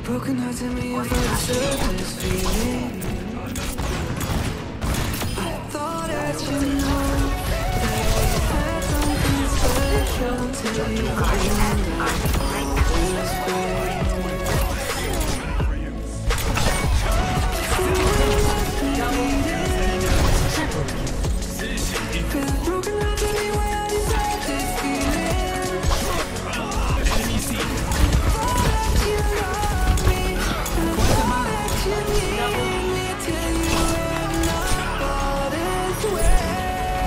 Broken heart, tell me if I deserve this feeling. I thought that you know that we had something special until you broken heart, tell me why I deserve this feeling. You love me, and that you need me till you end up all this way.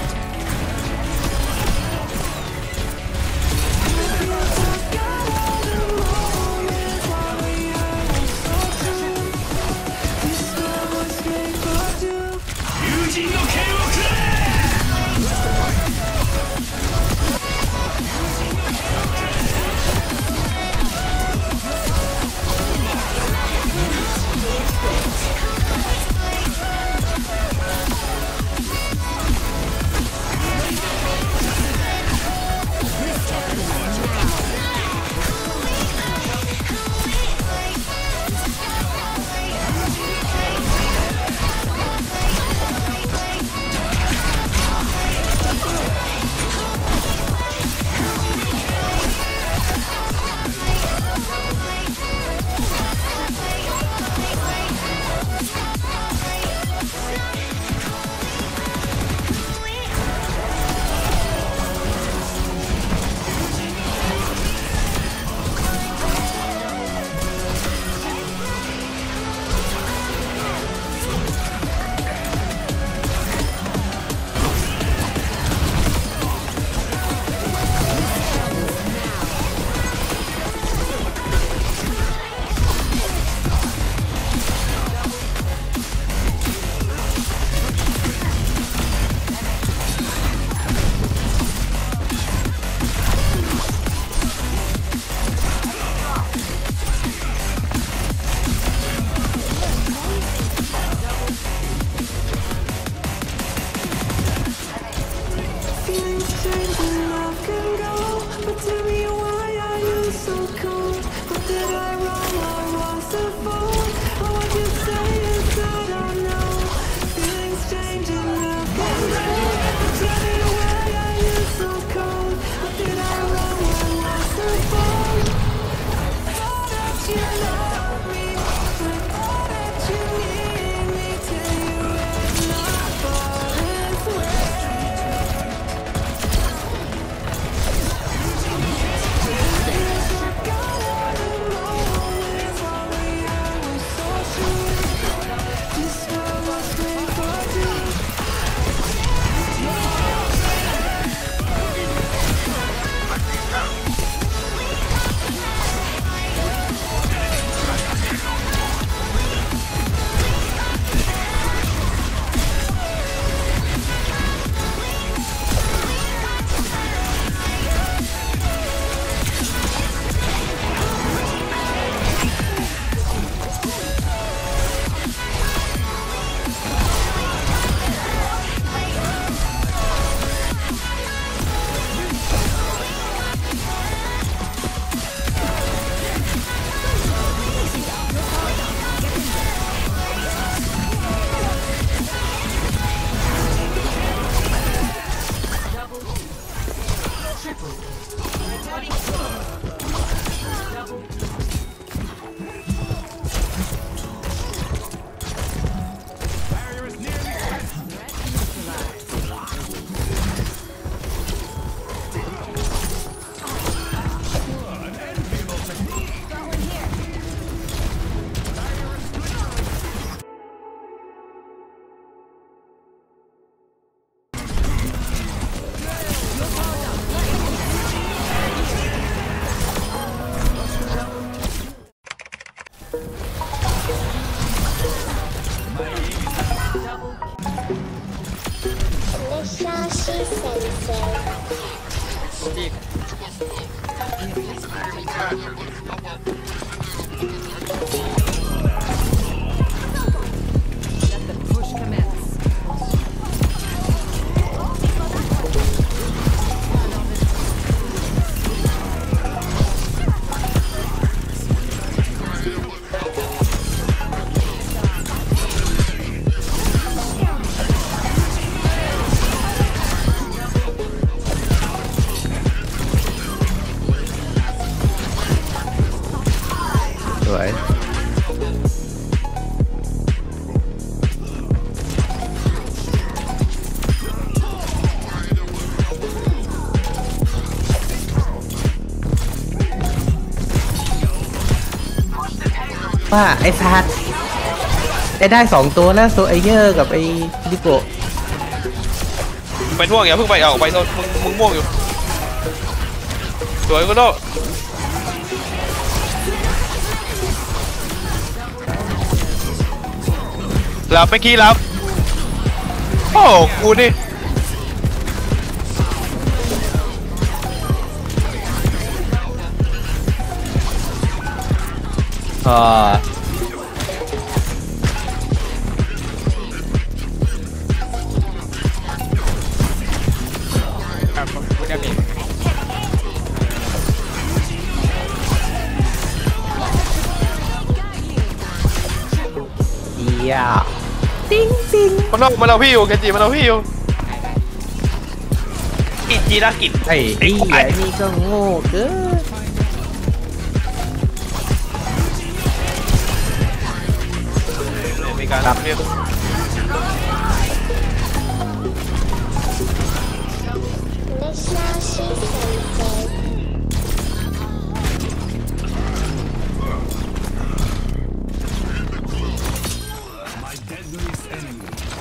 I've got all the moments while we are so true. This love was made for two. 友人の剣をくれ。 Feelings change and love can go, but tell me why are you so cold? What did I wrong or was it fault? Or what you say is I don't know. Feelings change and love can go, but tell me why are you so cold? What did I wrong or was it fault? I thought that you loved me, I thought that you need me till you end up all this way. Got all the ว่าไอ้สัตว์ได้2ตัวนะโซไอเยอร์กับไอ้ดิโกไปม่วงอย่าเพิ่งไปเอาไปโซนมึงม่วงอยู่สวยก็โดรับไปกี้รับโอ้กูนี่กูจะมีเดียจริงจริงมันเอาพี่อยู่เกจิมันเอาพี่อยู่อิจิรากิจไอ้นี่ก็โง่เกินมีการเรียก